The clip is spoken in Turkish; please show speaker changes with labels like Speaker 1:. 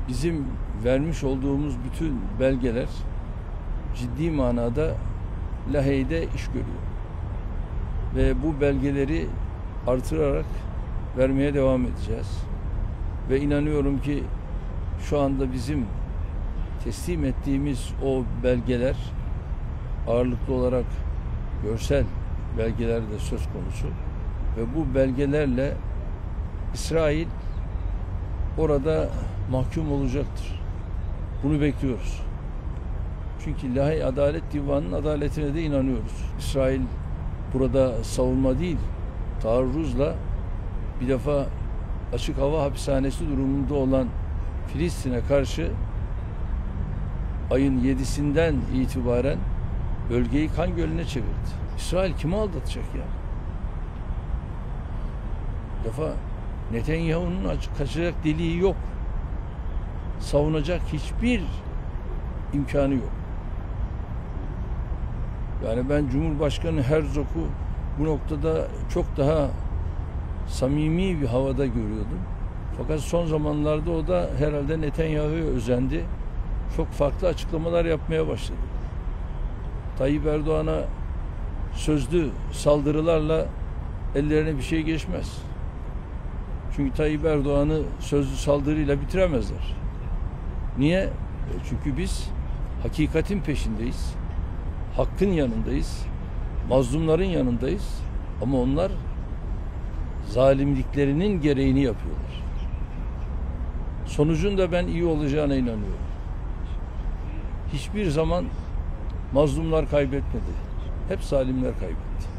Speaker 1: Bizim vermiş olduğumuz bütün belgeler ciddi manada Lahey'de iş görüyor. Ve bu belgeleri artırarak vermeye devam edeceğiz. Ve inanıyorum ki şu anda bizim teslim ettiğimiz o belgeler ağırlıklı olarak görsel belgeler de söz konusu. Ve bu belgelerle İsrail orada mahkum olacaktır. Bunu bekliyoruz. Çünkü Lahey Adalet Divanı'nın adaletine de inanıyoruz. İsrail burada savunma değil, taarruzla bir defa açık hava hapishanesi durumunda olan Filistin'e karşı ayın 7'sinden itibaren bölgeyi kan gölüne çevirdi. İsrail kimi aldatacak ya? Bir defa Netanyahu'nun kaçacak deliği yok. Savunacak hiçbir imkanı yok. Yani ben Cumhurbaşkanı Herzog'u bu noktada çok daha samimi bir havada görüyordum. Fakat son zamanlarda o da herhalde Netanyahu'ya özendi. Çok farklı açıklamalar yapmaya başladı. Tayyip Erdoğan'a sözlü saldırılarla ellerine bir şey geçmez. Çünkü Tayyip Erdoğan'ı sözlü saldırıyla bitiremezler. Niye? Çünkü biz hakikatin peşindeyiz. Hakkın yanındayız. Mazlumların yanındayız. Ama onlar zalimliklerinin gereğini yapıyorlar. Sonucun da ben iyi olacağına inanıyorum. Hiçbir zaman mazlumlar kaybetmedi. Hep zalimler kaybetti.